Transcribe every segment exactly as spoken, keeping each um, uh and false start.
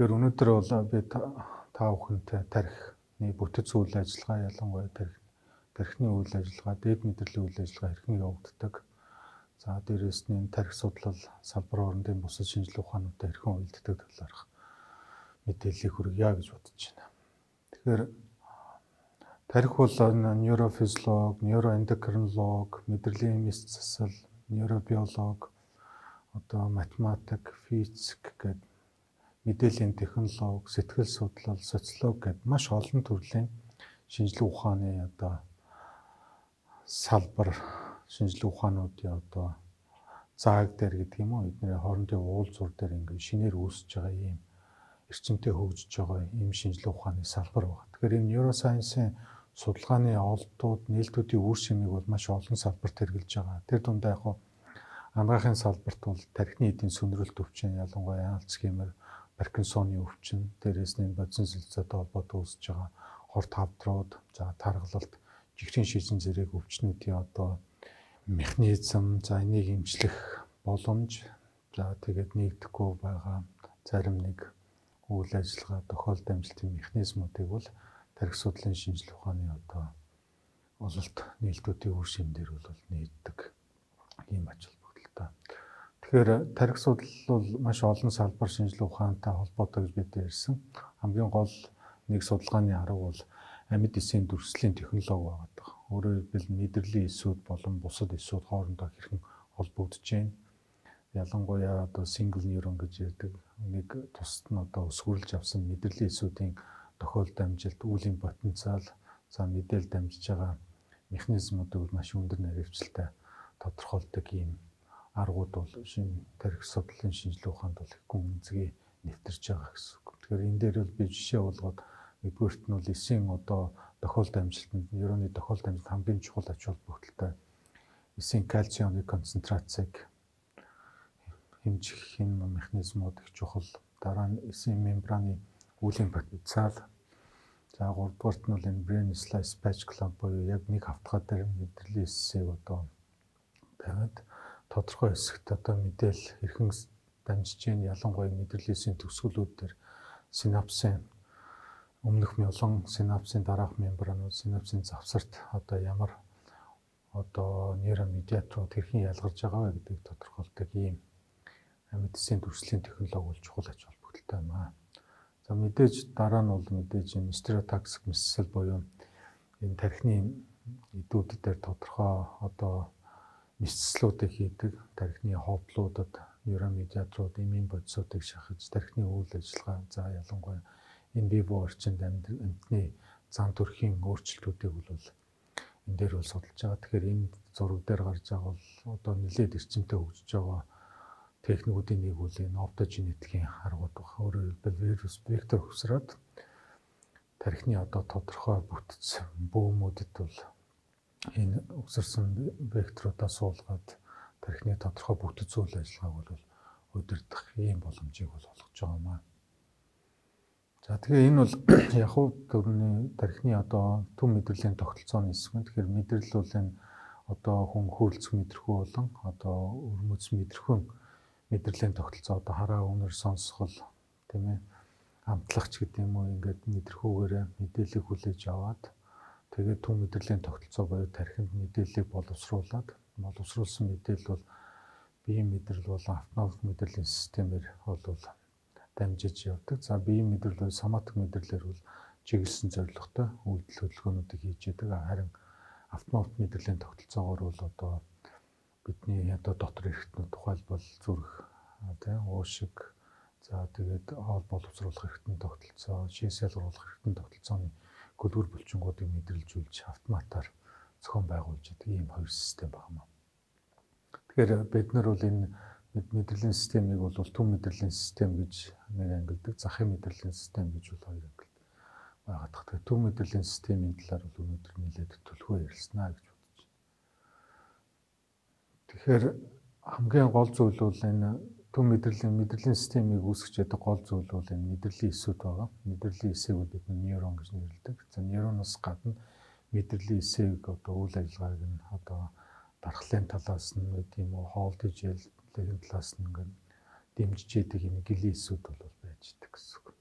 Тэгэхээр өнөөдөр бол би та бүхэнтэй тархины бүтэц үйл ажиллагаа ялангуяа тарих тархины үйл ажиллагаа, дээд мэдрэлийн үйл ажиллагаа хэрхэн явагддаг. За дээрээс нь тарих судлал, салбар хоорондын бусад шинжилгээ ухаануудтай хэрхэн уялддаг талаарх мэдээллийг хүргье гэж бодож байна. Тэгэхээр тарих бол нейрофизиолог, нейроэндокринолог, мэдрэлийн мэс засал, нейробиолог, одоо математик, физик гэдэг мэдээллийн технологи, сэтгэл судлал, социологи гэдэг маш олон төрлийн шинжилгээ ухааны одоо салбар, шинжилгээ ухаануудын одоо зааг дээр гэдэг юм уу, эдний хоорондын уулзуур дээр ингээд шинээр үүсэж байгаа ийм эрчимтэй хөгжиж байгаа ийм шинжилгээ ухааны салбар байна. Тэгэхээр энэ нейросайенсийн судалгааны олдууд, нээлтүүдийн үр шимийг бол маш олон салбарт хэрэгжилж байгаа. Тэр дундаа яг анагаахын салбарт бол тархины эдийн сүндрэлт өвчин, ялангуяа Альцгеймер, Паркинсоны өвчин, дээрээс нь бодис сэлцээтэй холбоотой үүсэж байгаа хорт хавдрууд, за тархалт, жигрийн шижин зэрэг өвчнүүдийн одоо механизм, за энийг эмчлэх боломж, за тэгээд нэгдэхгүй байгаа зарим нэг үйл ажиллагаа, тохиолдол амжилтын механизмуудыг бол тарих судлалын шинжилгээ ухааны одоо ололт нээлтүүдийн үр шимдэр бол нээдэг ийм ач холбогдолтой. Тэгэхээр тарих судлал бол маш олон салбар шинжилгээ ухаантай холбоотой гэж бид ярьсан. Хамгийн гол нэг судалгааны арга бол амьд эсийн дүрслийн технологи байдаг. Өөрөөр хэлбэл мэдрэлийн эсүүд болон бусад эсүүд хоорондоо хэрхэн холбогдож байна. Ялангуяа одоо single neuron гэж ярьдаг нэг тусад нь одоо өсвөрлж авсан мэдрэлийн эсүүдийн тохиолдол амжилт, үүлийн потенциал, за мэдээлэл дамжиж байгаа механизмуудыг маш өндөр наривчлалтай тодорхойлдог ийм аргууд бол шинэ тарих судлалын шинжилгээ ухаанд бол их гүн үнцгий нэвтэрч байгаа гэсэн үг. Тэгэхээр энэ дээр бол би жишээ болгоод нэгдүгээрт нь бол эсийн одоо тохиолдол амжилтанд нейроны тохиолдол амжилт хамгийн чухал ач холбогдолтой эсийн кальциумын концентрацийг хэмжих энэ механизмууд их чухал. Дараа нь эсийн мембраны үүлийн потенциал. За гуравдугаарт нь бол энэ brain slice patch clamp буюу яг нэг хавтгай дээр мэдрэлийн эсийг одоо тавиад тодорхой хэсэгт одоо мэдээлэл хэрхэн дамжиж гин ялангуяа мэдрэлийн эсийн төгсгөлүүд дээр синапсын өмнөх мелон, синапсын дараах мембранууд, синапсын завсарт одоо ямар одоо нейромедиаторууд хэрхэн ялгарч байгаа вэ гэдгийг тодорхойлдог ийм амьд эсийн дүрслийн технологи бол чухал ач холбогдолтой юм аа. За мэдээж дараа нь бол мэдээж энэ стереотаксик мэссэл буюу энэ тархины эдүүд дээр тодорхой одоо мэсцлүүдийг хийдэг, тархины ховдлуудад нейромедиаторууд, имийн бодисуудыг шахаж тархины үйл ажиллагаа, за ялангуяа ин виво орчинд амьтны зан төрхийн өөрчлөлтүүдийг бол энэ дээр бол судалж байгаа. Тэгэхээр энэ зураг дээр гарч байгаа бол одоо нэлээд эрчимтэй хөгжиж байгаа техникүүдийн нэг үл энэ оптогенетикийн аргууд баг. Өөрөөр хэлбэл вирус вектор хөсрөөд тархины одоо тодорхой бүтэц бөөмүүдэд бол энэ өсөрсөн векторуудаа суулгаад тархины тодорхой бүтэц үйл ажиллагааг бол удирдах ийм боломжийг бол олгож байгаа юм аа. За тэгэхээр энэ бол яг хуу төрний тархины одоо түн мэдрэлийн тогтолцооны хэсэг. Тэгэхээр мэдрэл бол энэ одоо хүн хөрөлцөх мэдрэхүй болон одоо өрмөц мэдрэхүйн мэдрэлийн тогтолцоо одоо хараа үнэр сонсгол тийм ээ амтлагч гэдэг юм уу ингээд мэдрэхүүгээрээ мэдээллийг хүлээж аваад тэгээд түн мэдрэлийн тогтолцоо буюу тархинд мэдээллийг боловсруулад боловсруулсан мэдээлэл бол биеийн мэдрэл болон автономик мэдрэлийн системээр бол дамжиж явдаг. За биеийн мэдрэл бол соматик мэдрэлээр бол чиглэсэн зорилготой үйлдэл хөдөлгөөнүүдийг хийж яадаг. Харин автономик мэдрэлийн тогтолцоогоор бол одоо бидний одоо дотор эрхтнүүд тухайлбал зүрх, тийм уушиг, за тэгээд хоол боловсруулах эрхтэн тогтолцоо, шээс ялгаруулах эрхтэн тогтолцооны гөлгөр булчингуудыг мэдрэлжүүлж автоматар зохион байгуулж яадаг ийм хоёр систем байна. Тэгэхээр бид нар бол энэ мэдрэлийн системийг бол түн мэдрэлийн систем гэж нэг ангилдаг, захын мэдрэлийн систем гэж бол хоёр ангилдаг байгаа. Тэгэхээр түн мэдрэлийн системийн талаар бол өнөөдөр нэлээд төлөвлөгөө ярилцсанаа гэж бодож байна. Тэгэхээр хамгийн гол зүйл бол энэ түн мэдрэлийн мэдрэлийн системийг үүсгэж яадаг гол зүйл бол энэ мэдрэлийн эсүүд байгаа. Мэдрэлийн эсийг бид нейрон гэж нэрлэдэг. За нейроноос гадна мэдрэлийн эсийг одоо үйл ажиллагааг нь одоо дархлын талаас нь гэдэг юм уу, хоолдож яллын талаас нь ингээд дэмжиж яадаг энэ гэлээ эсүүд бол байж идэг гэсэн үг.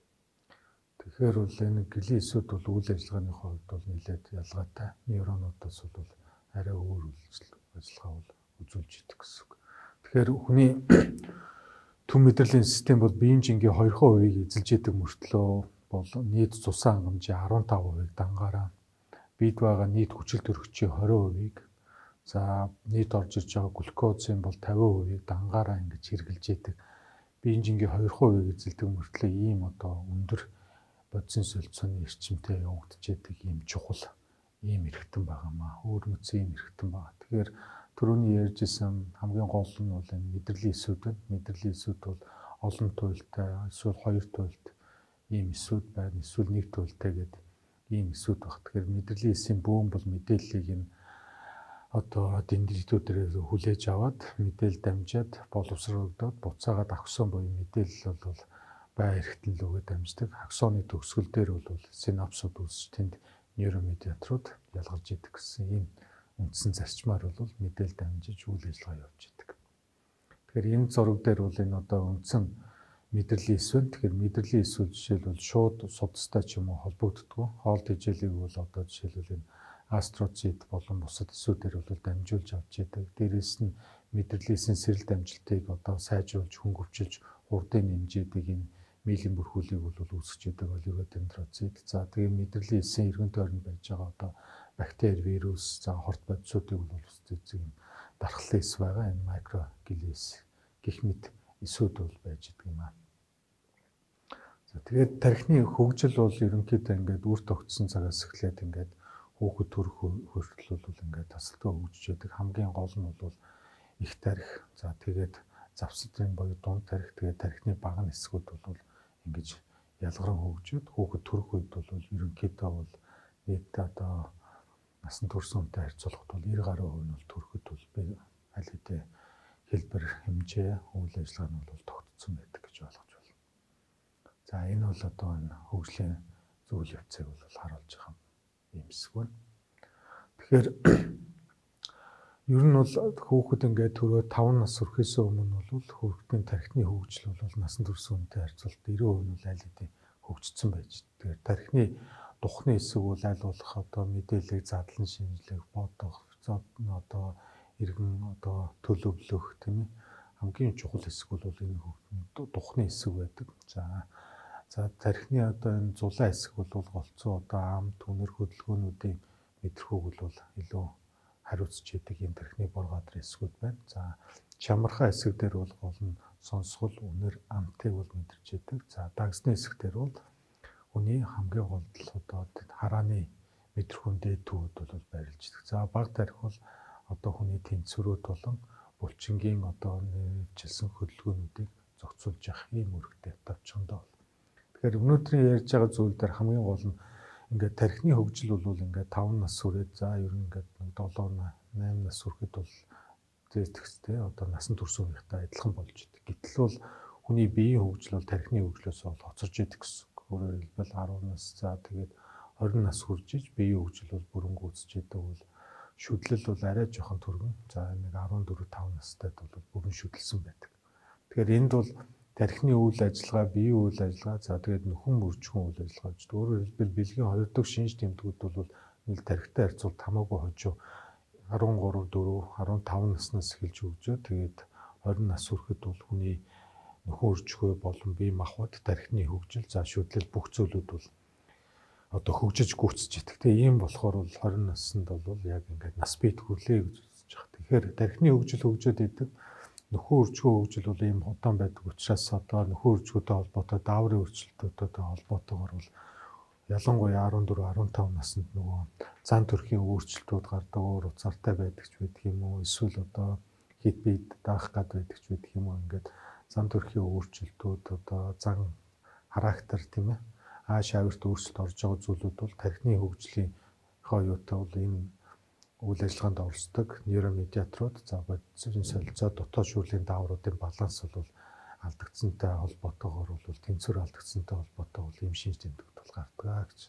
Тэгэхээр бол энэ гэлэн эсүүд бол үйл ажиллагааны хувьд бол нэлээд ялгаатай. Нейронуудаас бол арай өөр үйл ажиллагаа бол үзүүлж идэг гэсэн үг. Тэгэхээр хүний түн мэдрэлийн систем бол биеийн жингийн хоёр хувийг эзэлж идэг мөртлөө бол нийт цусан хангамжийн арван таван хувийг дангаараа бид байгаа нийт хүчил төрөгчийн хорин хувийг за нийт орж ирж байгаа глюкозын бол тавин хувийг дангаараа ингэж хэрглэж идэг. Биеийн жингийн хоёр хувийг эзэлдэг мөртлөө ийм одоо өндөр бодисын солилцооны эрчимтэй явагдаж идэг ийм чухал ийм эрхтэн байгаамаа. Өөр нүцэн ийм эрхтэн байгаа. Тэгэхээр түрүүний ярьжсэн хамгийн гол нь бол энэ мэдрэлийн эсүүд байна. Мэдрэлийн эсүүд бол олон туйлтай, эсвэл хоёр туйлт ийм эсүүд байна. Эсвэл нэг туйлтай гэдэг ийм эсүүд баг. Тэгэхээр мэдрэлийн эсийн бөөн бол мэдээллийг энэ одоо дендритүүдээр хүлээж аваад мэдээлэл дамжаад боловсрогдоод буцаагаад аксон буюу мэдээлэл бол бай эрхтэнлүүгээ дамждаг. Аксоны төгсгөл дээр бол синапсууд үүсч тэнд нейромедиаторууд ялгарч идэг гэсэн ийм үндсэн зарчмаар бол мэдээлэл дамжиж үйл ажиллагаа явуулж идэг. Тэгэхээр энэ зураг дээр бол энэ одоо үндсэн мэдрэлийн эс байна. Тэгэхээр мэдрэлийн эсүүд жишээлбэл шууд судастай ч юм уу холбогддгоо. Хоол тэжээлийг бол одоо жишээлбэл энэ астроцит болон бусад эсүүдээр бол дамжуулж авч идэг. Дээрээс нь мэдрэлийн эсийн сэрэл дамжилтыг одоо сайжруулж, хөнгөвчилж, хурдыг нэмжээдэг энэ миелийн бүрхүүлийг бол үүсгэж идэг олигодендроцит. За тэгээ мэдрэлийн эсийн эргэн тойронд байж байгаа одоо бактери, вирус, за хорт бодисуудыг бол үүсгэж юм дархлын эс байгаа. Энэ микроглис гэх мэт эсүүд бол байж идэг юм аа. За тэгээд тархины хөгжил бол ерөнхийдөө ингээд үр тогтсон цагаас эхлээд ингээд хүүхэд төрөх хүртэл бол ингээд тасалбар хөгжиж байдаг. Хамгийн гол нь бол их тархи. За тэгээд завсрын боёо дунд тархи, тэгээд тархины бага хэсгүүд бол ингэж ялгаран хөгжөөд хүүхэд төрөх үед бол ерөнхийдөө бол нийт одоо насан турш хүнтэй харьцуулахад бол девять гаруй хувь нь бол төрөхөд бол би аль хэдийн хэлбэр хэмжээ үйл ажиллагаа нь бол тогтцсон байдаг гэж ойлгож байна. За энэ бол одоо энэ хөгжлийн зүйл явцыг бол харуулж байгаа юм хэсэг байна. Тэгэхээр ер нь бол хүүхэд ингээд төрөө таван нас хүрэхээс өмнө бол хүүхдийн тархины хөгжил бол насан турш хүнтэй харьцуулахад девять хувь нь аль хэдийн хөгжсөн байж. Тэгэхээр тархины духны хэсэг бол аль болох одоо мэдээллийг задлан шинжлэх, бодох, одоо иргэн одоо төлөвлөх тийм ээ хамгийн чухал хэсэг бол энэ духны хэсэг байдаг. За за тархины одоо энэ зулаа хэсэг бол голцоо одоо ам, түнэр, хөдөлгөөнүүдийн мэдрэхүйг бол илүү хариуцж идэг юм тархины боргаадрын хэсгүүд байна. За чамархаа хэсэг дээр бол гол нь сонсгол, үнэр, амтыг бол мэдэрч идэг. За дагсны хэсэг дээр бол хүний хамгийн гол одоо харааны мэдрэхүүн дээд төвүүд бол байрлаж идэг. За бага тархи бол одоо хүний тэнцвэрүүд болон булчингийн одоо нэрвжилсэн хөдөлгөөнүүдийг зохицуулж явах ийм үүрэгтэй тавчхандаа бол. Тэгэхээр өнөөдрийн ярьж байгаа зүйл дээр хамгийн гол нь ингээд тархины хөгжил бол ингээд таван нас хүрээд за ер нь ингээд долоо найман нас хүрэхэд бол зэтгэстэй одоо насан турш үеийнхтэй адилхан болж идэг. Гэтэл бол хүний биеийн хөгжил бол тархины хөгжлөөс бол хоцорж идэг гэсэн. Өөрөөр хэлбэл арван нас за тэгээд хорин нас хүрж иж биеийн хөгжил бол бүрэн гүйцэж идэг бол шүдлэл бол арай жоохон түргэн. За нэг арван дөрөв таван настайд бол бүрэн шүдлсэн байдаг. Тэгэхээр энд бол тархины үйл ажиллагаа, биеийн үйл ажиллагаа, за тэгээд нөхөн мөржихүүн үйл ажиллагаа гэж. Өөрөөр хэлбэл бэлгийн хоёр дахь шинж тэмдгүүд бол нэг тархитай харьцуулт хамаагүй хожуу арван гурав, дөрөв, арван таван наснаас эхэлж хөгжөө. Тэгээд хорин нас хүрэхэд бол хүний нөхөн өржихүй болон бие махбод тархины хөгжил, за шүтлэл бүх зүйлүүд бол одоо хөгжиж гүйцэж идэг. Тэгээ ийм болохоор бол хорин наснд бол яг ингээд нас бийт хүрлээ гэж үзэж байгаа. Тэгэхээр тархины хөгжил хөгжөөд идэг. Нөхөн өржихүй хөгжил бол ийм удаан байдаг учраас одоо нөхөн өржихүйтэй холбоотой дааврын өөрчлөлтүүдтэй холбоотойгоор бол ялангуяа арван дөрөв, арван таван наснд нөгөө зан төрхийн өөрчлөлтүүд гардаг, өөр уцаартай байдаг ч байдаг юм уу, эсвэл одоо хит бийд даах гад байдаг ч байдаг юм уу, ингээд зан төрхийн өөрчлөлтүүд одоо зан характер тийм ээ ааш авирт өөрчлөлт орж байгаа зүйлүүд бол тархины хөгжлийн хоёутай бол энэ үйл ажиллагаанд оролцдог нейромедиаторууд за бодисын солилцоо дотоод шүүрлийн даавруудын баланс бол алдагдсантай холбоотойгоор бол тэнцвэр алдагдсантай холбоотой бол ийм шинж тэмдэгт бол гардаг гэж.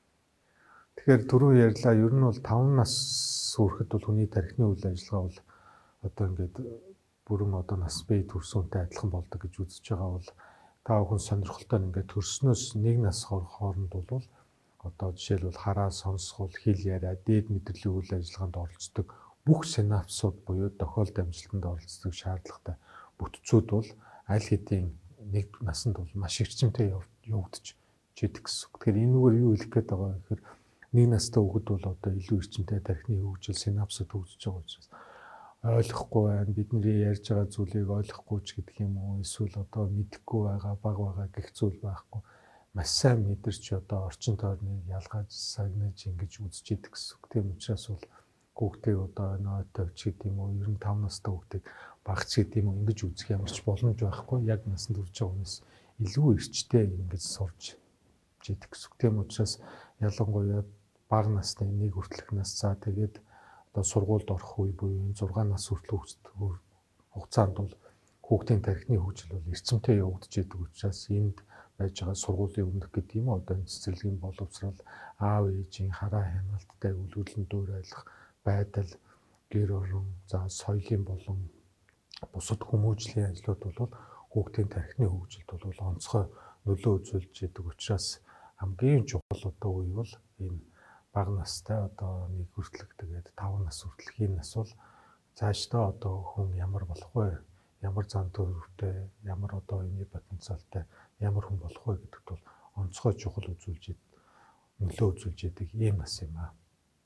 Тэгэхээр түрүү ярьлаа ер нь бол таван нас хүрэхэд бол хүний тархины үйл ажиллагаа бол одоо ингээд бүрэн одоо нас бие төрсөнтэй адилхан болдог гэж үзэж байгаа бол та бүхэн сонирхолтой ингээд төрснөөс нэг нас хооронд бол одоо жишээлбэл хараа сонсгол, хэл яриа, дээд мэдрэлийн үйл ажиллагаанд оролцдог бүх синапсууд буюу тохиолд амжилтанд оролцдог шаардлагатай бүтцүүд бол аль хэдийн нэг насанд бол маш эрчимтэй явагдаж идэг гэсэн. Тэгэхээр энэгээр юу хэлэх гээд байгаа вэ гэхээр нэг настай хүүхэд бол одоо илүү эрчимтэй тархины хөгжил, синапсууд хөгжиж байгаа учраас ойлгохгүй байна. Бидний ярьж байгаа зүйлийг ойлгохгүй ч гэдэг юм уу, эсвэл одоо мэдэхгүй байгаа, баг байгаа гэх зүйл байхгүй. Маш сайн мэдэрч одоо орчин тойрныг ялгаж, сагнаж ингэж үзэж идэг гэсэн. Тийм учраас бол хүүхдийг одоо нойтой ч гэдэг юм уу, ер нь тав настай хүүхдийг багч гэдэг юм уу ингэж үзэх ямар ч боломж байхгүй. Яг насанд хүрч байгаа хүнээс илүү эрчтэй ингэж сурж идэг гэсэн. Тийм учраас ялангуяа бага насны нэг хүртэлх нас цаа тэгээд одоо сургуульд орох үе буюу зургаан нас хүртэл хугацаанд бол хүүхдийн тархины хөгжил бол эрчимтэй явагдаж идэг учраас энд байж байгаа сургуулийн өмнөх гэдэг юм одоо энэ цэцэрлэгийн боловсрал, аав ээжийн хараа хяналттай үйл хөдлөнд дуурайлах байдал, гэр орон, за соёлын болон бусад хүмүүжлийн ажлууд бол хүүхдийн тархины хөгжилд бол онцгой нөлөө үзүүлж идэг учраас хамгийн чухал одоо үе бол энэ бага настай одоо нэг хүртэлх тэгээд тав нас хүртэлхийн нас бол цаашдаа одоо хүн ямар болох вэ? Ямар зан төрөвтэй, ямар одоо энэ потенциалтай, ямар хүн болох вэ гэдэгт бол онцгой чухал үзүүлж нөлөө үзүүлж идэг ийм нас юм аа.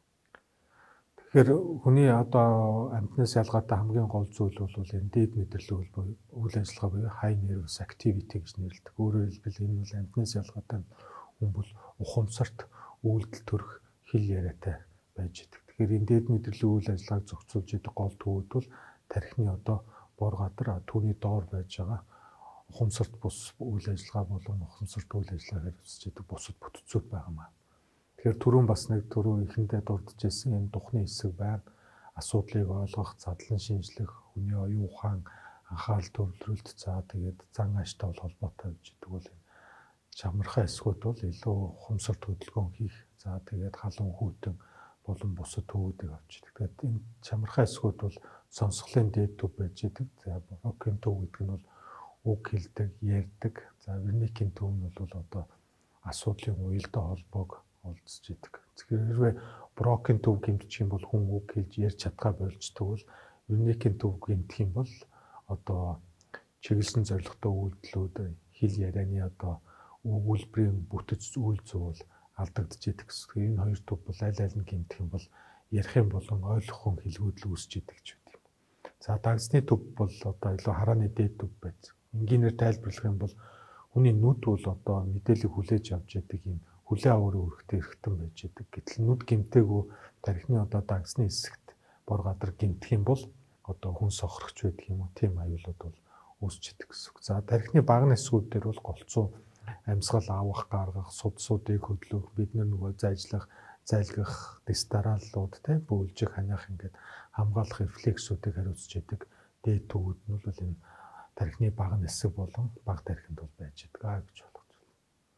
Тэгэхээр хүний одоо амьтнаас ялгаатай хамгийн гол зүйл бол энэ дээд мэдрэлийн үйл ажиллагаа буюу high nervous activity гэж нэрлэдэг. Өөрөөр хэлбэл энэ бол амьтнаас ялгаатай хүн бол ухамсарт үйлдэл төрөх хэл яриатай байж идэг. Тэгэхээр энэ дээд мэдрэлийн үйл ажиллагааг зохицуулж идэг гол төвүүд бол тархины одоо бор гадар түүний доор байж байгаа ухамсарт бус үйл ажиллагаа болон ухамсарт үйл ажиллагаа хэрэгжиж идэг бусад бүтцүүд байгаамаа. Тэгэхээр түрүүн бас нэг түрүү ихэндээ дурдж ирсэн энэ духны хэсэг байна. Асуудлыг ойлгох, задлан шинжлэх, хүний оюун ухаан, анхаарал төвлөрөлт цаа тэгээд зан ааштай холбоотой гэж идэг бол энэ чамархай эсгүүд бол илүү ухамсарт хөдөлгөөн хийх, за тэгээд халуун хүйтэн болон бусад төвүүдийг авч идэг. Тэгээд энэ чамархай эсгүүд бол сонсголын дээд төв байж идэг. За Броккийн төв гэдэг нь бол үг хэлдэг, ярьдаг. За Верникийн төв нь бол одоо асуудлын уялдаа холбоог олдсож идэг. Тэгэхээр хэрвээ Броккийн төв гэмтчих юм бол хүн үг хэлж ярьж чадгаа болждаг бол Верникийн төв гэмтэх юм бол одоо чиглэсэн зорилготой үйлдэлүүд хэл ярианы одоо үйлбэрийн бүтэц үйл зүйл алдагдж идэг гэсэн. Энэ хоёр төв бол аль аль нь гэмтэх юм бол ярих юм болон ойлгох хүн хэлгүүдл үүсч идэг ч гэдэг юм. За дагсны төв бол одоо илүү харааны дээд төв байж. Энгийнээр тайлбарлах юм бол хүний нүд бол одоо мэдээлэл хүлээж авч яадаг юм хүлээ аваараа өрхтэй эрхтэн байж идэг. Гэтэл нүд гэмтээгүй тархины одоо дагсны хэсэгт бор гадар гэмтэх юм бол одоо хүн сохрогч байдаг юм уу? Тийм аюулууд бол үүсч идэг гэсэн. За тархины бага насгууд дээр бол голцоо амьсгал авах, гаргах, судсуудыг хөдлөх, бид нөгөө зайжлах, зайлгах, дистараллууд те бөөлжих, ханиах ингээд хамгаалах рефлексүүдийг хариуцж идэг дээд төвүүд нь бол энэ тархины бага насг болон бага тархинд бол байж идэг аа гэж болгож байна.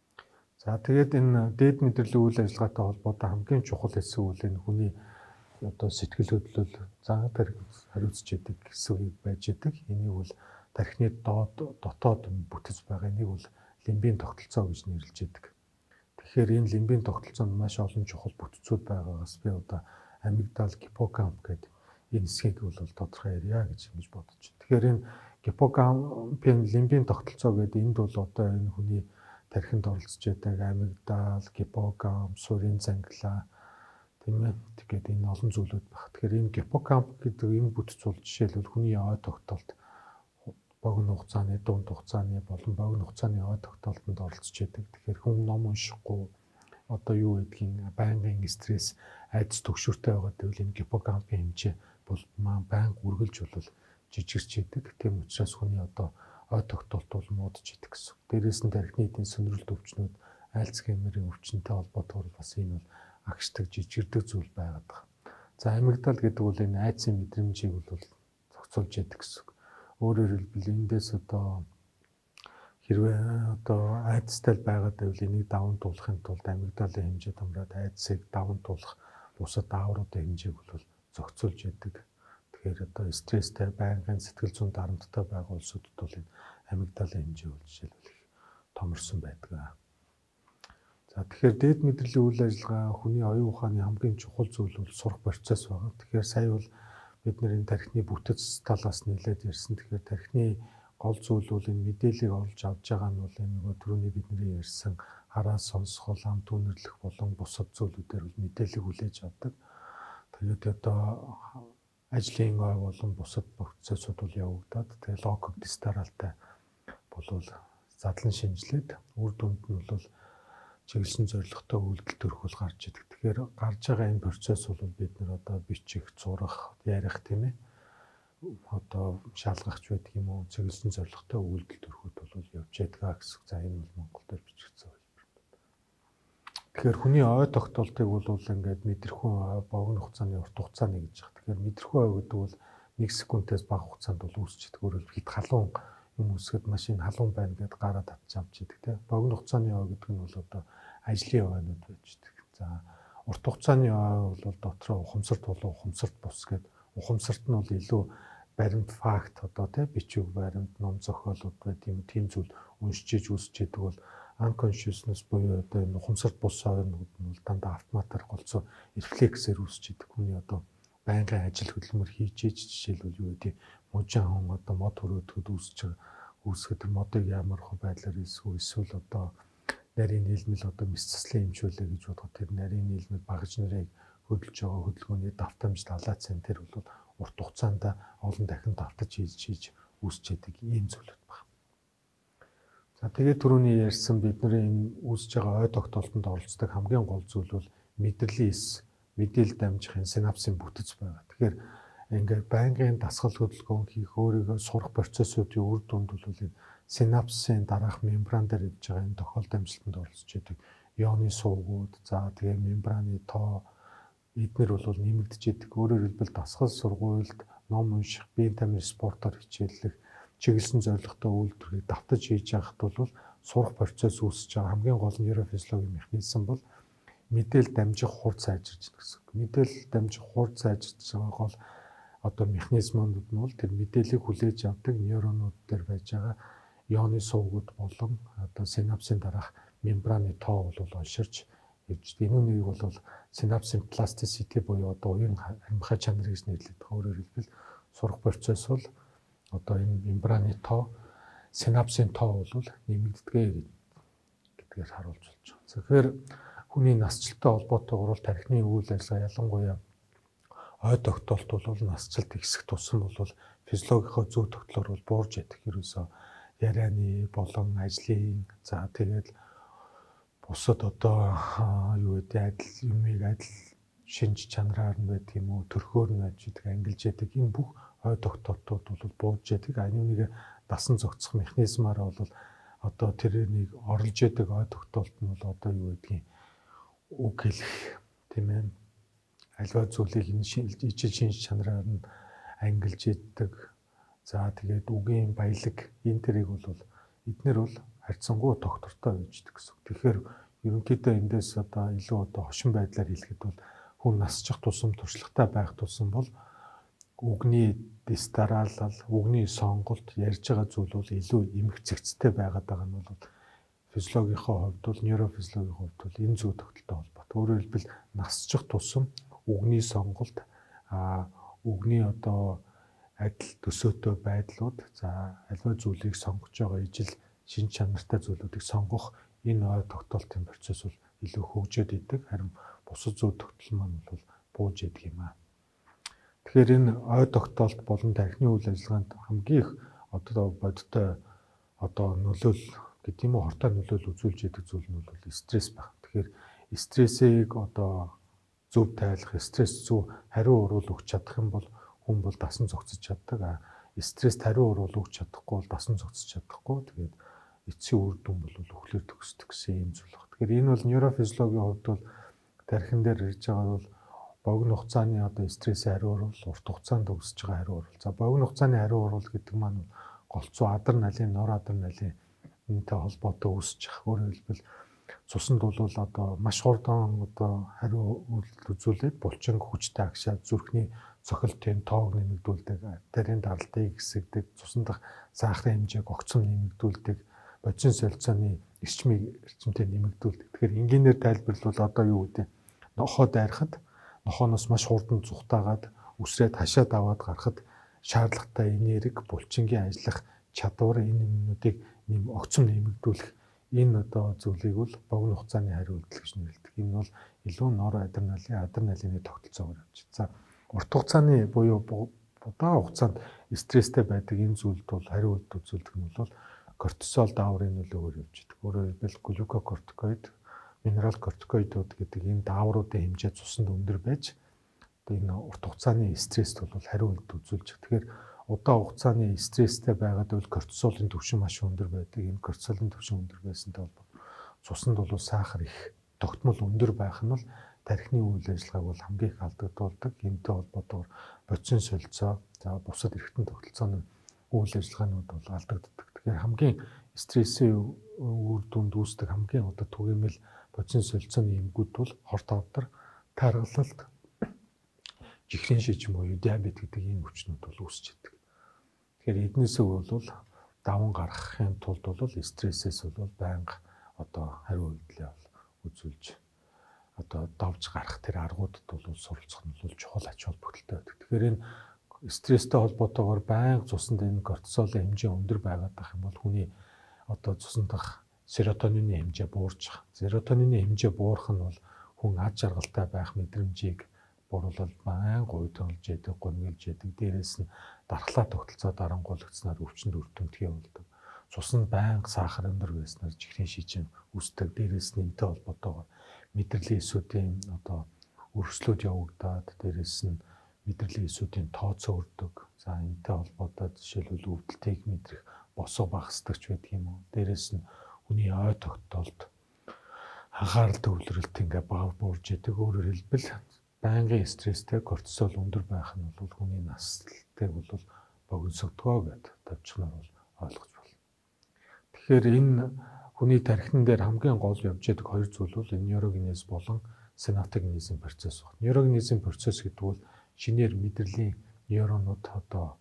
За тэгээд энэ дээд мэдрэлийн үйл ажиллагаатай холбоотой хамгийн чухал хэсэг үл энэ хүний одоо сэтгэл хөдлөл зан тархинд хариуцж идэг хэсэг байж идэг. Энийг бол тархины доод дотоод бүтэц байгаа. Энийг бол лимбийн тогтолцоо гэж нэрлэж идэг. Тэгэхээр энэ лимбийн тогтолцоонд маш олон чухал бүтцүүд байгаагаас би одоо амигдал, гиппокамп гэдэг энэ хэсгийг бол тодорхой ярья гэж ингэж бодож байна. Тэгэхээр энэ гиппокампын лимбийн тогтолцоо гэдэг энд бол одоо энэ хүний тархинд оролцож байдаг амигдал, гиппокамп, суурин зангилаа тийм ээ. Тэгээд энэ олон зүйлүүд байна. Тэгэхээр энэ гиппокамп гэдэг энэ бүтц бол жишээлбэл хүний ой тогтолт богино хугацааны, дунд хугацааны болон богино хугацааны ой тогтоолтод оролцож идэг. Тэгэхээр хүн ном уншихгүй одоо юу гэдгийг байнгын стресс, айдас түгшүүртэй байгаа гэвэл энэ гиппокампын хэмжээ бол маань байнга үргэлж бол жижигэрч идэг. Тийм учраас хүний одоо ой тогтоолт бол муудаж идэг гэсэн. Дээрээс нь тархины эдийн сонирхолт өвчнүүд, Альцгеймерийн өвчнөдтэй холбоотойгоор бас энэ бол агшдаг, жижигэрдэг зүйл байгаад байна. За амигдал гэдэг бол энэ айдсын мэдрэмжийг бол зохицуулж идэг гэсэн. Өөрөөр хэлбэл эндээс одоо хэрвээ одоо айдастай байгаад байвал энийг даван туулахын тулд амигдалын хэмжээ дамраад айдсыг даван туулах бусад даавруудын хэмжээг бол зохицуулж идэг. Тэгэхээр одоо стресстэй байнгын сэтгэл зүйн дарамттай байгаа улсуудад бол энэ амигдалын хэмжээ бол жишээлбэл томорсон байдаг. За тэгэхээр дээд мэдрэлийн үйл ажиллагаа хүний оюун ухааны хамгийн чухал зүйл бол сурах процесс байна. Тэгэхээр сая бол бид нэр тархины бүтэц талаас нэлээд ярьсан. Тэгэхээр тархины гол зүйл бол энэ мэдээллийг олж авч байгаа нь бол энэ нөгөө түрүүний бидний ярьсан хараа сонсгол, ам түүнэрлэх болон бусад зүйлүүдээр бол мэдээллийг хүлээж авдаг. Тэгээд одоо ажлын ой болон бусад процессыг бол явагдаад тэгээд логик дистаралтай болвол задлан шинжилээд үр дүнд нь бол чиглэсэн зорилготой үйлдэл төрөх бол гарч идэг. Тэгэхээр гарч байгаа энэ процесс бол бид нэр одоо бичих, зурах, ярих тийм ээ. Одоо шалгахч байдаг юм уу, чиглэсэн зорилготой үйлдэл төрөхөд бол явж байдгаа гэсэн. За энэ бол Монгол дээр бичигдсэн хэлбэр. Тэгэхээр хүний ой тогтоолтыг бол ингээд мэдрэхүүн ой, богино хугацааны, урт хугацааны гэж байгаа. Тэгэхээр мэдрэхүүн ой гэдэг бол нэг секундээс бага хугацаанд бол үүсчихдээ өөрөөр хэд халуун юм үсгэд машин халуун байна гэдээ гараад татчихамчидэг тийм. Богино хугацааны ой гэдэг нь бол одоо ажлын ойнууд байж идэг. За урт хугацааны ой бол дотроо ухамсарт болон ухамсарт бус гэдэг. Ухамсарт нь бол илүү баримт факт одоо тийм бичиг баримт ном зохиолууд байт юм тийм зүйл уншиж үзэж идэг бол unconsciousness буюу одоо энэ ухамсарт бус ойнууд нь бол дандаа автоматар голцоо рефлексээр үүсэж идэг. Хүний одоо байнгын ажил хөдөлмөр хийж иж жишээлбэл юу гэдэг мужийн хүн одоо мод хөрөөдгөд үүсэж үүсгэх тэр модыг ямар хөө байдлаар хийсгүү эсвэл одоо нарийн нийлмэл одоо мэс цэцлэн хэмжүүлээ гэж бодоход тэр нарийн нийлмэл багаж нарыг хөдөлж байгаа хөдөлгөөний давтамж далаацсан тэр бол урт хугацаанд олон дахин давтаж хийж хийж үүсч идэг ийм зүйлүүд байна. За тэгээд түрүүний ярьсан бидний энэ үүсэж байгаа ой тогтоолтонд оролцдог хамгийн гол зүйл бол мэдрэлийн эс мэдээлэл дамжихын синапсын бүтэц байгаа. Тэгэхээр ингээд байнгын дасгал хөдөлгөөн хийх өөрийгөө сурах процессуудын үр дүнд бол энэ синапсын дараах мембран дээр явж байгаа энэ тохиолдол амжилтанд оролцож идэг. Ионы сувгууд, за тэгээ мембраны тоо эднэр бол нэмэгдэж идэг. Өөрөөр хэлбэл дасгал сургуульд ном унших, биеийн тамирын спортоор хичээллэх, чиглэсэн зорилготой үйлдвэрийг давтаж хийж явахд бол сурах процесс үүсэж байгаа хамгийн гол нейрофизиологийн механизм бол мэдээлэл дамжих хурд сайжирч гэсэн. Мэдээлэл дамжих хурд сайжирч байгаа гол одоо механизмууд нь бол тэр мэдээллийг хүлээж авдаг нейронууд дээр байж байгаа ионы сувгууд болон одоо синапсын дараах мембраны тоо бол онширч явж байна. Энэ нэг бол синапсын пластицити буюу одоо уян харимхай чанар гэж нэрлэдэг. Өөрөөр хэлбэл сурах процесс бол одоо энэ мембраны тоо, синапсын тоо бол нэмэгддэг гэдгээр харуулж болж байгаа. Тэгэхээр хүний насжилттай холбоотойгоор бол тархины үйл ажиллагаа ялангуяа ой тогтоолт бол насжилт ихсэх тусам бол физиологийнхоо зөв тогтлоор бол буурж ядах ерөөсөө ярианы болон ажлын за тэгээд бусад одоо юу гэдэг адил юмыг адил шинж чанараар нь байдаг юм уу төрхөөр нь байж идэг ангилж яадаг энэ бүх ой тогтоолтууд бол бууж яадаг аюуныг дасан зохицох механизмаар бол одоо тэрнийг орлож яадаг ой тогтоолт нь бол одоо юу гэдгийг үг хэлэх тийм ээ альва зүйлийг энэ ижил шинж чанараар нь ангилж яадаг за тэгээд үгийн баялаг энэ тэрийг бол эднэр бол харьцангуй тогтвортой байждаг гэсэн. Тэгэхээр ерөнхийдөө эндээс одоо илүү одоо хошин байдлаар хэлэхэд бол хүн насчих тусам туршлагатай байх тусам бол үгний дистаралал, үгний сонголт ярьж байгаа зүйл бол илүү эмх цэгцтэй байгаад байгаа нь бол физиологийнхоо хувьд бол нейрофизиологийн хувьд бол энэ зүй тогтолтой холбоотой. Өөрөөр хэлбэл насчих тусам үгний сонголт а үгний одоо адил төсөөтэй байдлууд за аливаа зүйлийг сонгож байгаа ижил шинж чанартай зүйлүүдийг сонгох энэ ой тогтоолтын процесс бол илүү хөгжөөд идэг харин бусад зүй тогтол маань бол бууж идэг юм аа. Тэгэхээр энэ ой тогтоолт болон тархины үйл ажиллагаанд хамгийн их одоо бодиттой одоо нөлөөл гэдэг юм уу хортой нөлөөл үзүүлж идэг зүйл нь бол стресс байна. Тэгэхээр стрессийг одоо зөв тайлах, стресс зөв хариу урвал өгч чадах юм бол хүн бол дасан зогцож чаддаг. Стресст хариу урвал өгч чадахгүй бол дасан зогцож чадахгүй. Тэгээд эцсийн үр дүн бол өхлөр төгсдөг гэсэн юм зүйл байна. Тэгэхээр энэ бол нейрофизиологийн хувьд бол тархин дээр ирж байгаа бол богино хугацааны одоо стрессийн хариу урвал, урт хугацаанд өгсөж байгаа хариу урвал. За богино хугацааны хариу урвал гэдэг маань голцоо адар налын, нор адар налын энэтэй холбоотой үүсэж байгаа. Өөрөөр хэлбэл цуснд бол одоо маш хурдан одоо хариу үйлдэл үзүүлээд булчин хүчтэй агшаад зүрхний цохилтын тоог нэмэгдүүлдэг, артерийн даралтыг хэсэгдэг, цусны дах сахарын хэмжээг огцом нэмэгдүүлдэг, бодис солилцооны эрчмийг эрчимтэй нэмэгдүүлдэг. Тэгэхээр энгийнээр тайлбарлавал одоо юу гэдэг нохоо дайрахад нохооноос маш хурдан зүхтаагаад үсрээд хашаад аваад гарахад шаардлагатай энерги булчингийн ажиллах чадвар энэ юмнуудыг нэм огцом нэмэгдүүлэх энэ одоо зүйлийг бол богино хугацааны хариу үйлдэл гэж нэрлэдэг. Энэ бол илүү нор адреналин адреналины тогтолцоогоор явж. За урт хугацааны буюу удаан хугацаанд стресстэй байдаг энэ зүйлд бол хариу үйлдэл үзүүлдэг нь бол кортизол дааврын нөлөөгөөр явж идэг. Өөрөөр хэлбэл глюкокортикоид, минерал кортикоидууд гэдэг энэ даавруудын хэмжээ цуснд өндөр байж энэ урт хугацааны стресст бол хариу үйлдэл үзүүлж. Тэгэхээр удаан хугацааны стресстэй байгаад бол кортизолын түвшин маш өндөр байдаг. Энэ кортизолын түвшин өндөр байсантай холбоотой цуснд бол сахар их тогтмол өндөр байх нь бол тархины үйл ажиллагааг бол хамгийн их алдагдуулдаг. Энэтэй холбоотойгоор бодисын солилцоо, за бусад эргэтэн тогтолцооны үйл ажиллагаанууд бол алдагддаг. Тэгэхээр хамгийн стрессийн үр дүнд үүсдэг хамгийн одоо түгээмэл бодисын солилцооны эмгүүд бол хорт авдар, таргалалт, жихрийн шижим буюу диабет гэдэг ийм өвчнүүд бол үүсч идэг. Тэгэхээр эднээсээ бол даван гаргахын тулд бол стрессээс бол байнга одоо хариу үйлдэлээ бол үзүүлж одоо давж гарах тэр аргуудад бол суралцах нь бол чухал ач холбогдолтой байдаг. Тэгэхээр энэ стресстэй холбоотойгоор байнга цуснд энэ кортизолын хэмжээ өндөр байгаад байх юм бол хүний одоо цуснд дах серотонины хэмжээ буурч байгаа. Серотонины хэмжээ буурах нь бол хүн ад жаргалтай байх мэдрэмжийг буруулал байнга уйдгалж яадаг, гонглж яадаг. Дээрээс нь дархлаа тогтолцоо дарангуулгацснаар өвчнөд өртөмтгий болдог. Цуснд байнга сахар өндөр байснаар жихрийн шижим үүсдэг. Дээрээс нь энэтэй холбоотойгоор мэдрэлийн эсүүдийн одоо өргөслүүд явагдаад дээрээс нь мэдрэлийн эсүүдийн тооцоо өрдөг. За энэтэй холбоотой жишээлбэл өвдөлтийг мэдрэх босоо багасдагч байдаг юм уу. Дээрээс нь хүний ой тогтоолд анхаарал төвлөрөлт ингээ баг буурж яадаг. Өөрөөр хэлбэл байнгын стресстэй кортизол өндөр байх нь бол хүний наслтыг бол богиносгдгоо гэдэг тавьчихнаар бол ойлгож байна. Тэгэхээр энэ хүний тархин дээр хамгийн гол явж байгаа хоёр зүйл бол энэ нейрогенез болон синаптогенезийн процесс байна. Нейрогенезийн процесс гэдэг бол шинээр мэдрэлийн нейронууд одоо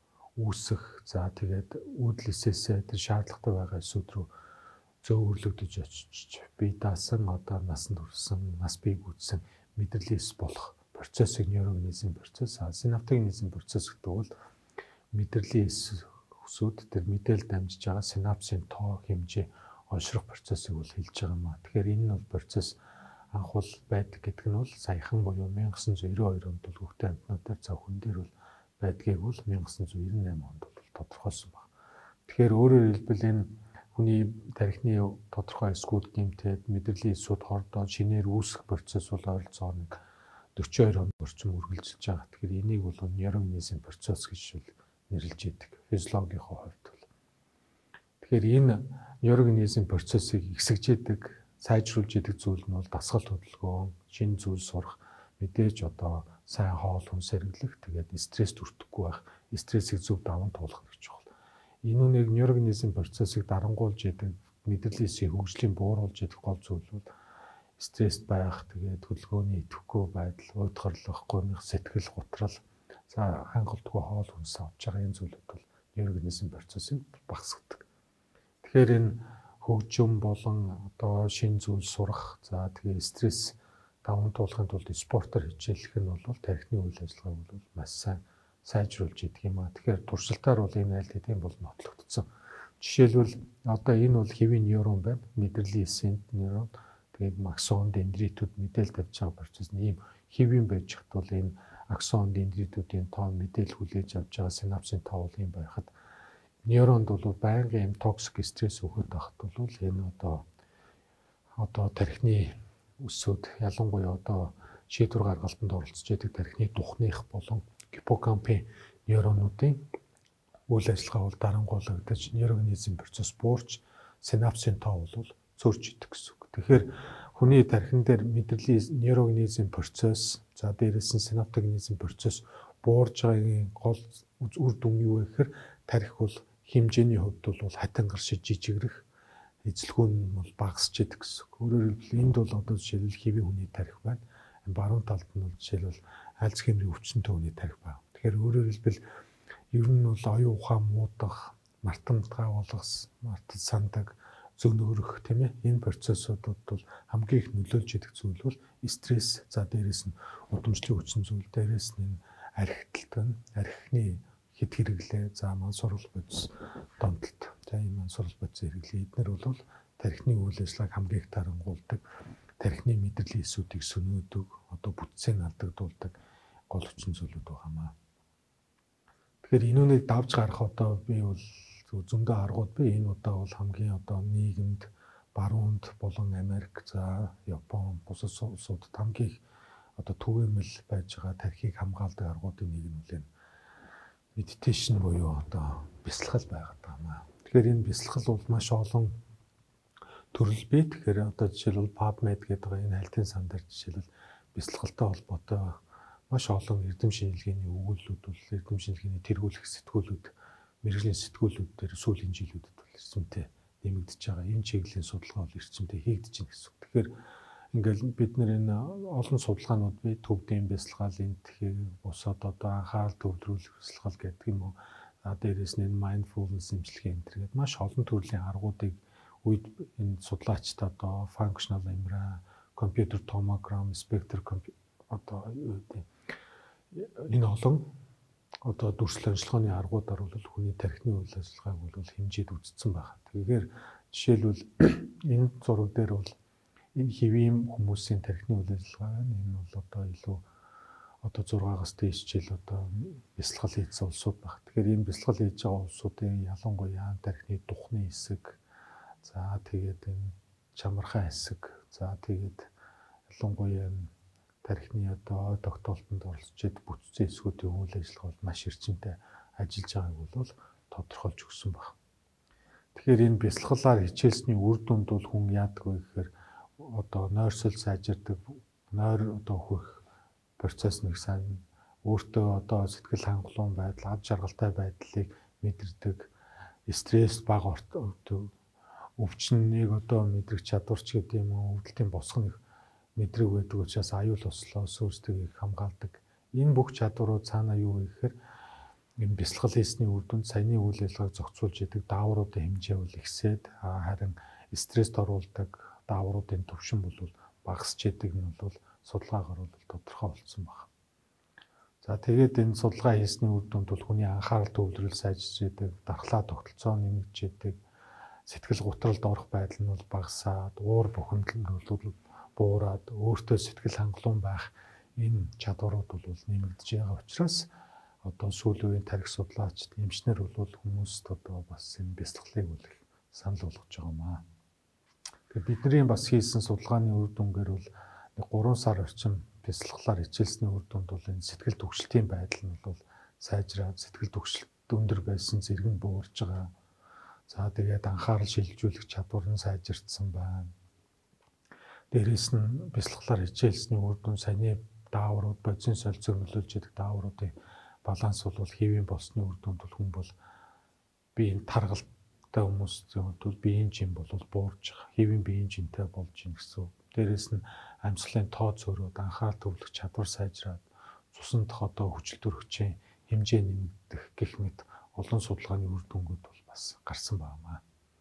үүсэх, за тэгээд үүдэлсээсээ тэр шаардлагатай байгаа эсүүд рүү зөөвөрлөгдөж очиж бие даасан одоо насанд хүрсэн, нас бий гүйцсэн мэдрэлийн эс болох процессыг нейрогенезийн процесс, синаптогенезийн процесс гэдэг бол мэдрэлийн эс өсөд тэр мэдээлэл дамжиж байгаа синапсын тоо хэмжээ оншрох процессыг бол хэлж байгаа юм аа. Тэгэхээр энэ нь бол процесс анх бол байдаг гэдэг нь бол саяхан буюу 천ix девяносто two онд бол хөвгтэй амтнуудаар за хүн дээр бол байдгийг бол 천ix ninety eight онд бол тодорхойлсон байна. Тэгэхээр өөрөөр хэлбэл энэ хүний тархины тодорхой эсгүүд гэмтээд мэдрэлийн эсүүд хордоод шинээр үүсэх процесс бол ойролцоогоор нэг forty-two хоног орчим үргэлжилж байгаа. Тэгэхээр энийг бол нейрогенезийн процесс гэж нэрлэж идэг. Физиологийн хувьд бол. Тэгэхээр энэ нейрогенезийн процессыг ихсгэж идэг, сайжруулж идэг зүйл нь бол дасгал хөдөлгөөн, шинэ зүйл сурах, мэдээж одоо сайн хоол хүнс хэрэглэх, тэгээд стресс төртөхгүй байх, стрессийг зөв даван туулах гэж чухал. Энэ үнийг нейрогенезийн процессыг дарангуулж идэг, мэдрэлийн эсийг хөгжлийн бууруулж идэх гол зүйл бол стресст байх, тэгээд хөдөлгөөний идэвхгүй байдал, уйдгарлах, гонх, сэтгэл готрал, за хангалтгүй хоол хүнс авч байгаа энэ зүйлүүд бол нейрогенезийн процессыг багасгадаг. Тэгэхээр энэ хөгжим болон одоо шинэ зүйл сурах, за тэгээд стресс даван туулахын тулд спортоор хичээлэх нь бол тархины үйл ажиллагааг бол маш сайн сайжруулж идэг юм аа. Тэгэхээр туршилтаар бол энэ аль хэдийн бол нотлогдсон. Жишээлбэл одоо энэ бол хэвийн нейрон байна. Мэдрэлийн эсийн нейрон. Тэгээд аксон дендритүүд мэдээлэл тавьж байгаа процесс нь ийм хэвийн байж хат бол энэ аксон дендритүүдийн тоо мэдээлэл хүлээж авч байгаа синапсын тоо бол ийм байхад нейронд бол байнгын юм токсик стресс өгöd байхад бол энэ одоо одоо тархины өсөд ялангуяа одоо шийдвэр гаргалтанд оролцож байдаг тархины тухных болон гиппокампын нейронуудын үйл ажиллагаа бол дарангуулагдаж нейрогенезийн процесс буурч синапсын тоо бол цөөрч идэх гэсэн үг. Тэгэхээр хүний тархин дээр мэдрэлийн нейрогенезийн процесс, за дээрээс нь синаптогенезийн процесс буурж байгаагийн гол үр дүн юу вэ гэхээр тархи бол хэмжээний хувьд бол хатан гаршиж жижигрэх, эзлэгүүн нь бол багасч идэх гэсэн үг. Өөрөөр хэлбэл энд бол одоо жишээлбэл хэвийн хүний тархи байна. Баруун талд нь бол жишээлбэл Альцгеймерийн өвчнөд хүний тархи байна. Тэгэхээр өөрөөр хэлбэл ер нь бол оюун ухаан муудах, мартамд гавуулгас, мартад сандаг, зөнөөрөх тийм ээ энэ процессуудад бол хамгийн их нөлөөлж идэх зүйл бол стресс. За дээрэс нь удамшлын хүчин зүйл, дээрэс нь архиталт байна. Архины хэд хэрэглээ, за маань сурал бодис донтолт. За энэ маань сурал бодис хэрэглээ. Эднэр бол тархины үйл ажиллагааг хамгийн их тарангуулдаг. Тархины мэдрэлийн эсүүдийг сөнөөдөг, одоо бүтцийг алдагдуулдаг гол хүчин зүйлүүд байгаамаа. Тэгэхээр энүүнийг давж гарах одоо би бол зөндөө аргууд би энэ удаа бол хамгийн одоо нийгэмд баруунд болон Америк, за Япон, бусад улсуудад хамгийн их одоо түгээмэл байж байгаа тархийг хамгаалдаг аргуудын нэг нь үлэн медитейшн буюу одоо бясалгал байгаад байгаамаа. Тэгэхээр энэ бясалгал бол маш олон төрөл бий. Тэгэхээр одоо жишээлбэл PubMed гэдэг энэ хальтын сан дээр жишээлбэл бясалгалтай холбоотой маш олон эрдэм шинжилгээний өгүүлбэрүүд бол эрдэм шинжилгээний тэргүүлэх сэтгүүлүүд, мэрэгжлийн сэтгүүлүүд дээр сүүлийн жилүүдэд бол эрчимтэй нэмэгдэж байгаа. Энэ чиглэлийн судалгаа бол эрчимтэй хийгдэж байна гэсэн үг. Тэгэхээр ингээл бид нэр энэ олон судалгаанууд бий, төвдийн бясалгал, энтхийг бусад одоо анхаарал төвлөрүүлэх бясалгал гэдэг юм уу. А дээрээс нь mindfulness эмчилгээ энэ төр гэдэг маш олон төрлийн аргуудыг үед энэ судлаачид одоо functional эм ар ай, компьютер томограм, спектр одоо юу гэдэг энэ олон одоо дүрслэл онцлогооны аргуудаар бол хүний тархины үйл ажиллагааг бол хэмжээд үзсэн байна. Тэгэхээр жишээлбэл энэ зураг дээр бол энэ хэвийн хүмүүсийн тархины үйл ажиллагаа энэ бол одоо илүү одоо зургаагаас дээш жил одоо бясалгал хийсэн улсууд байна. Тэгэхээр энэ бясалгал хийж байгаа улсуудын ялангуяа тархины духны хэсэг, за тэгээд энэ чамархай хэсэг, за тэгээд ялангуяа тархины одоо ой тогтоолтонд оролцож бүтцийн хэсгүүдийн үйл ажиллагаа бол маш эрчимтэй ажиллаж байгааг бол тодорхойлж өгсөн байна. Тэгэхээр энэ бясалгалаар хичээлсний үр дүнд бол хүн яадаг вэ гэхээр одоо нойрсол сайжирдаг, нойр одоо хөх процесс нэг сайн өөртөө одоо сэтгэл хангалуун байдал, ад жаргалтай байдлыг мэдэрдэг, стресс бага өвчнийг одоо мэдрэх чадварч гэдэг юм уу, өвдөлтийн босгох нэг мэдрэг байдаг учраас аюул ослоо өөрсдөө хамгаалдаг. Энэ бүх чадварууд цаана юу вэ гэхээр энэ бясалгал хийсний үр дүнд саяны үйл ажиллагааг зохицуулж идэг даавруудын хэмжээ бол ихсээд харин стресст оруулдаг даавруудын төвшин бол багасч идэг нь бол судалгаагаар бол тодорхой болсон байна. За тэгээд энэ судалгаа хийсний үр дүнд бол хүний анхаарал төвлөрөл сайжирч идэг, дархлаа тогтолцоо нэмэгдэж идэг, сэтгэл гутралд орох байдал нь бол багасаад, уур бухимдал нь бол буураад өөртөө сэтгэл хангалуун байх энэ чадварууд бол нэмэгдэж байгаа учраас одоо сүүлийн үеийн тархи судлаачид, эмчнэр бол хүмүүст одоо бас энэ бясалгалыг үл санал болгож байгаамаа. Тэгэхээр бидний бас хийсэн судалгааны үр дүнгээр бол гурван сар орчим бясалгалаар хичээлсний үр дүнд бол энэ сэтгэл түгшилтийн байдал нь бол сайжраад, сэтгэл түгшилт өндөр байсан зэрэг нь буурж байгаа. За тэгээд анхаарал шилжүүлэх чадвар нь сайжирдсан байна. Дээрээс нь бясалгалаар хичээлсний үр дүн саяны дааврууд, бодисын солилцоо зөрмөлүүлж идэг даавруудын баланс бол хэвийн болсны үр дүнд бол хүн бол биеийн таргалтай хүмүүс зөвхөн биеийн жим бол буурж байгаа. Хэвийн биеийн жинтэй болж ийн гэсэн. Дээрээс нь амьсгалын тоо цөөрөд анхаарал төвлөх чадвар сайжраад цусан дах одоо хүчил төрөгчийн хэмжээ нэмэгдэх гэх мэт олон судалгааны үр дүнгууд бол бас гарсан байна.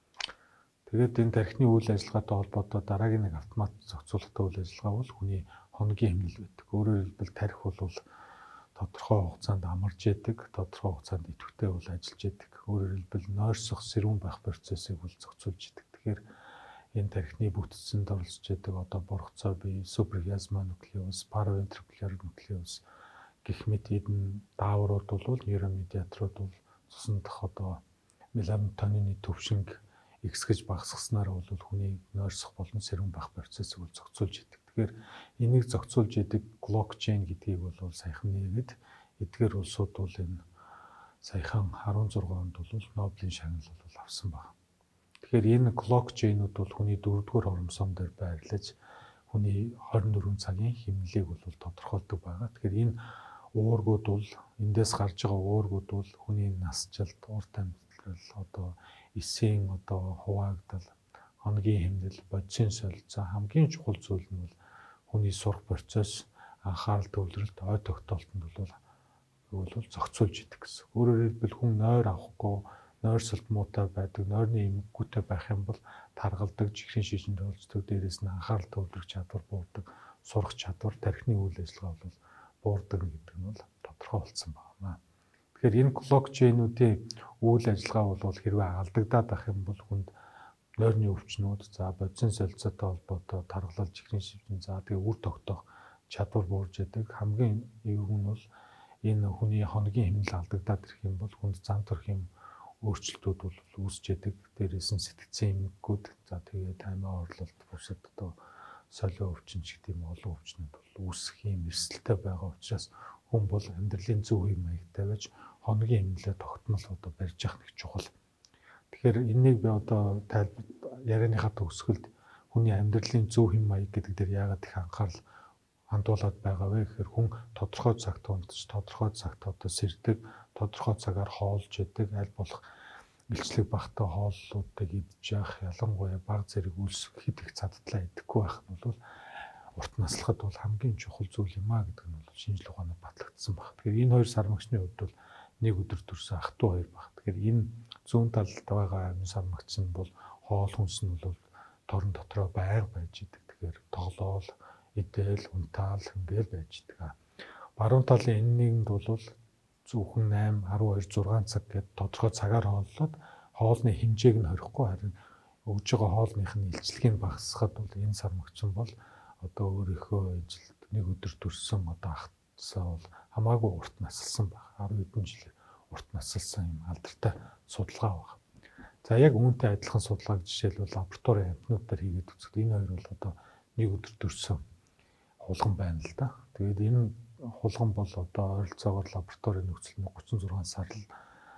Тэгээд энэ тархины үйл ажиллагаатай холбоотой дараагийн нэг автомат зохицуулалттай үйл ажиллагаа бол хүний хоногийн хэмнэл байдаг. Өөрөөр хэлбэл тархи бол тодорхой хугацаанд амарж яадаг, тодорхой хугацаанд идэвхтэй бол ажиллаж яадаг. Өөрөөр хэлбэл нойрсох, сэрүүн байх процессыг бол зохицуулж яадаг. Тэгэхээр энэ тархины бүтцэнд оролцож яадаг одоо боргоцоо бие, субархиазма нуклеус, паравентрикуляр нуклеус гэх мэт эдэн дааврууд бол нейромедиаторууд бол цусан дах одоо мелатонины төвшинг ихсгэж багасгаснаар бол хүний нойрсох болон сэрүүн байх процессыг бол зохицуулж идэг. Тэгэхээр энийг зохицуулж идэг блокчейн гэдгийг бол саяхан нэгэд эдгээр улсууд бол энэ саяхан арван зургаан онд бол Нобелийн шагнал бол авсан байна. Тэгэхээр энэ блокчейнүүд бол хүний дөрөвдүгээр хоромсон дээр байрлаж хүний хорин дөрвөн цагийн хэмнэлийг бол тодорхойлдог байгаа. Тэгэхээр энэ уургууд бол эндээс гарч байгаа уургууд бол хүний насжилт, урт амьдрал одоо эсийн одоо хуваагдал, хоногийн хэмнэл, бодисын солилцоо хамгийн чухал зүйл нь бол хүний сурах процесс, анхаарал төвлөрөлт, ой тогтоолтонд бол бол зохицуулж идэг гэсэн. Өөрөөр хэлбэл хүн нойр авахгүй, нойрсолт муутай байдаг, нойрны эмгэгүйтэй байх юм бол таргалдаг, чихрийн шижинд олцдог, дээрээс нь анхаарал төвлөрөх чадвар буурдаг, сурах чадвар, тархины үйл ажиллагаа бол буурдаг гэдэг нь бол тодорхой болсон байна. Тэгэхээр энэ блокчейнүүдийн үйл ажиллагаа бол хэрвээ алдагдаад байх юм бол хүнд нойрны өвчнүүд, за бодисын солилцоотой холбоотой таргалал, чихрийн шижин, за тэгээ үр тогтоох чадвар буурж яадаг. Хамгийн эвгүй нь бол энэ хүний хоногийн хэмнэл алдагдаад ирэх юм бол хүнд зам төрхийн өөрчлөлтүүд бол үүсч яадаг. Дээрээс нь сэтгцэн эмгэгүүд, за тэгээд амиа орлолт, бусад одоо солио өвчин ч гэдэг юм олон өвчнүүд бол үүсэх юм эрсдэлтэй байгаа учраас хүн бол амьдралын зөв хэм маягтай байж хоногийн хэмнэлээ тогтмол одоо барьж явах нэг чухал. Тэгэхээр энэнийг би одоо тайлбар ярианыхаа төгсгөлд хүний амьдралын зөв хэм маяг гэдэг дээр яагаад их анхаарал хандуулаад байгаа вэ гэхээр хүн тодорхой цагт унтаж, тодорхой цагт одоо сэрдэг, тодорхой цагаар хоолж яадаг, аль болох илчлэг багтаа хооллуудыг идж явах, ялангуяа бага зэрэг үлс хэд их цадтлаа идэхгүй байх нь бол урт наслахад бол хамгийн чухал зүйл юм а гэдэг нь бол шинжлэх ухаанаар батлагдсан баг. Тэгэхээр энэ хоёр сармагчны хувьд бол нэг өдөр төрсөн ах トゥ хоёр баг. Тэгэхээр энэ зүүн талд байгаа амин сармагч нь бол хоол хүнс нь бол торон дотроо байнга байж идэг. Тэгэхээр тоглоол, идэл, унтаал ингээл байж идэг. Баруун талын энэ нэгэнд бол зөвхөн восемь, арван хоёр, зургаан цаг гэдэг тодорхой цагаар хооллоод хоолны хэмжээг нь хорихгүй харин өгж байгаа хоолных нь илчлэгийг багасгахад бол энэ сармагч бол одоо өөрийнхөө ажилд нэг өдөр төрсөн одоо ахтсаа бол хамаагүй урт насалсан баг. арван хэдэн жил урт насалсан юм алдартай судалгаа баг. За яг үүнтэй адилхан судалгааг жишээлбэл лабораторийн амтнуудаар хийгээд үзвэл энэ хоёр бол одоо нэг өдөр төрсөн хулган байна л да. Тэгээд энэ хулган бол одоо ойролцоогоор лабораторийн нөхцөл тридцать и шесть сар л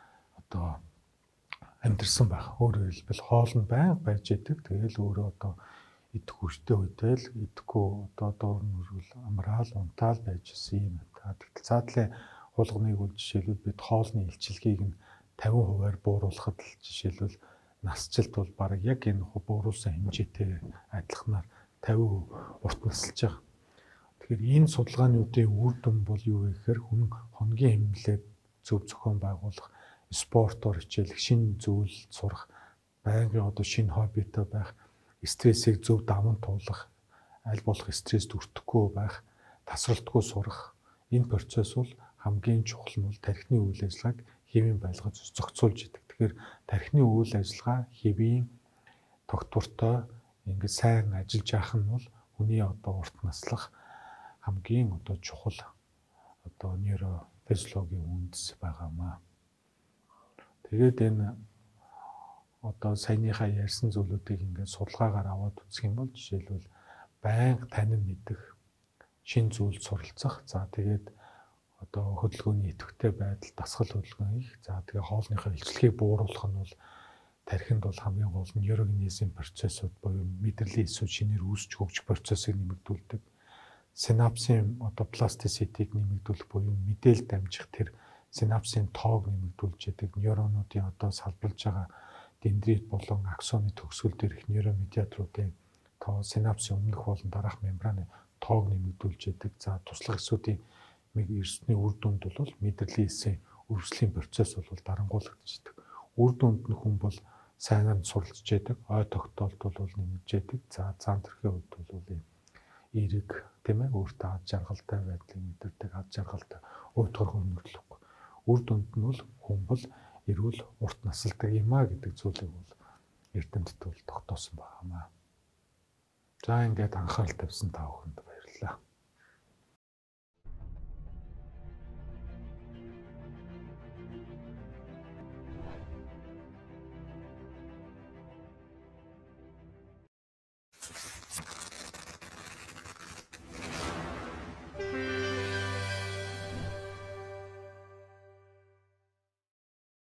одоо амьдэрсэн байх. Өөрөөр хэлбэл хоол нь байнга байж идэг. Тэгэл өөрөө одоо идэх хүчтэй үедээ л идэхгүй одоо доор нүргэл амраал унтаал байж исэн юм. Тэгтэл цаатлын хулганыг бол жишээлбэл бид хоолны илчилгээг нь пятьдесят хувиар бууруулахад л жишээлбэл насжилт бол бараг яг энэ бууруулсан хэмжээтэй адилханаар пятьдесят урт насалж байгаа. Тэгэхээр энэ судалгаануудын үр дүн бол юу вэ гэхээр хүн хоногийн хэмнэлээ зөв зохион байгуулах, спортоор хичээлэх, шинэ зүйл сурах, байнгын одоо шинэ хоббитой байх, стрессийг зөв даван туулах, аль болох стресст өртөхгүй байх, тасралтгүй сурах. Энэ процесс бол хамгийн чухал нь бол тархины үйл ажиллагааг хэвийн байлгаж зохицуулж идэг. Тэгэхээр тархины үйл ажиллагаа хэвийн тогтвортой ингээд сайн ажиллаж явах нь бол хүний одоо урт наслах хамгийн одоо чухал одоо нейрофизиологийн үндэс байгаамаа. Тэгээд энэ одоо саяныхаа ярьсан зүйлүүдийг ингээд судалгаагаар аваад үзэх юм бол жишээлбэл байнга танин мэдэх, шин зүйл суралцах, за тэгээд одоо хөдөлгөөний идэвхтэй байдал, дасгал хөдөлгөөн их, за тэгээд хоолныхоо илчлэгийг бууруулах нь бол тархинд бол хамгийн гол нейрогенезийн процессууд буюу мэдрэлийн эсвэл шинээр үүсч хөгжих процессыг нэмэгдүүлдэг. Синапсын одоо пластиситийг нэмэгдүүлэх буюу мэдээлэл дамжих тэр синапсын тоог нэмэгдүүлж яадаг, нейронуудын одоо салбарлаж байгаа дендрит болон аксоны төгсгөл дээрх нейромедиаторуудын тоо, синапсын өмнөх болон дараах мембраны тоог нэмэгдүүлж яадаг. За туслах эсүүдийн эрсдний үр дүнд бол мэдрэлийн эсийн өрсөлийн процесс бол дарангуулагдчихдаг. Үр дүнд нь хүн бол сайнаар суралцж яадаг, ой тогтоолт бол нэмэгдэж яадаг. За зам төрхийн хувьд бол ийм эерэг тийм ээ өөртөө ад жаргалтай байдлыг мэдэрдэг, ад жаргалтай өв торгон өнөрлөхгүй. Үр дүнд нь бол хүн бол эрүүл урт насалдаг юм а гэдэг зүйлийг бол эрдэмтэд бол тогтоосон байна. За ингээд анхаарал тавьсан та бүхэнд